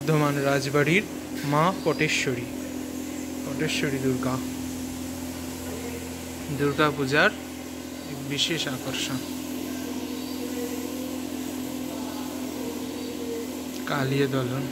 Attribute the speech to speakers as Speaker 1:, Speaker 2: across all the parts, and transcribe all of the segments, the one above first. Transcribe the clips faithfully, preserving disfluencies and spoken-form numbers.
Speaker 1: বর্ধমান রাজবাড়ির মা পটেশ্বরী পটেশ্বরী দুর্গা দুর্গা পূজার এক বিশেষ আকর্ষণ। কালিয়া দলন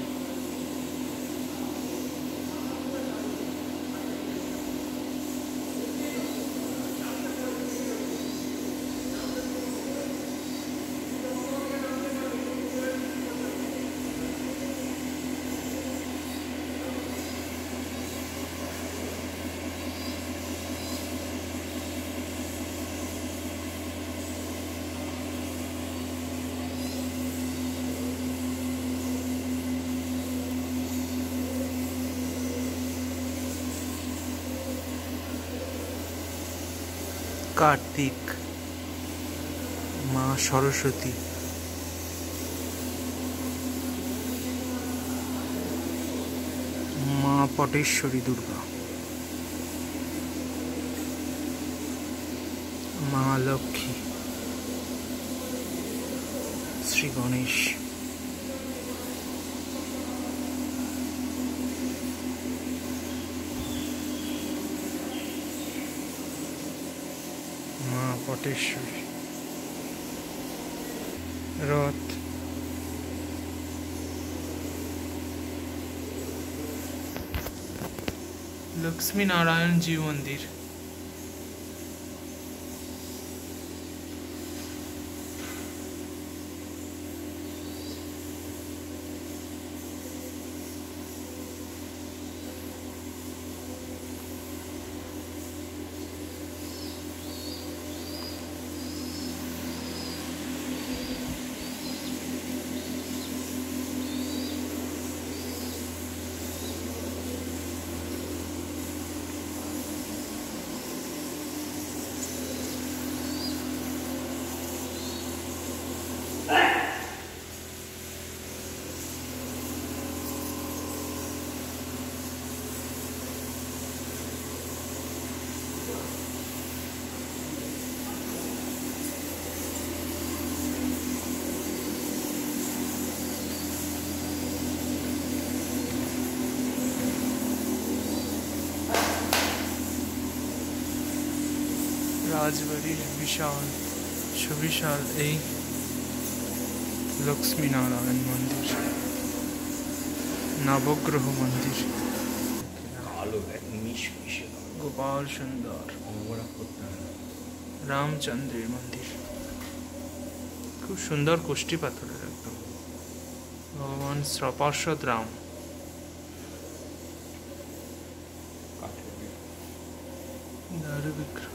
Speaker 1: कार्तिक माँ सरस्वती माँ पटेश्वरी दुर्गा माँ लक्ष्मी श्री गणेश माँ पटेश्वरी रथ लक्ष्मी नारायण जी मंदिर राजबाड़ीर विशाल सुविशाल এই लक्ष्मी नारायण मंदिर नवग्रह मंदिर गोपाल सुंदर रामचंद्रेर मंदिर खूब सुंदर कुष्टी पाथरेर एकदम भगवान पार्षद राम दारु विग्रह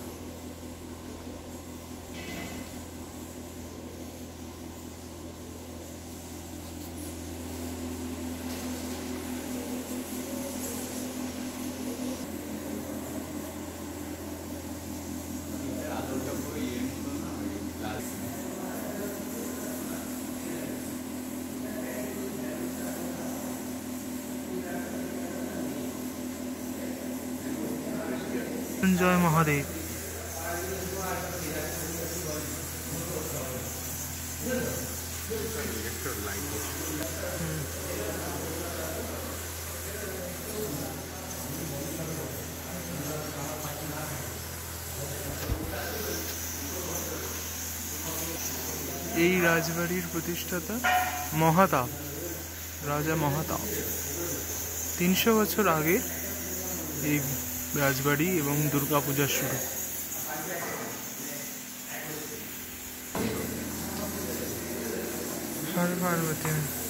Speaker 1: जय महादेव এই রাজবাড়ির প্রতিষ্ঠাতা মহাতাব রাজা মহাতাব তিনশো বছর আগে এই রাজবাড়ি এবং দুর্গা পূজা শুরু। হর পার্বতী।